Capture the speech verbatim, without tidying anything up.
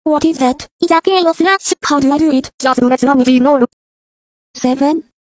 What is that? It's a chaos rush. How do I do it? Just let's run it in all. Seven,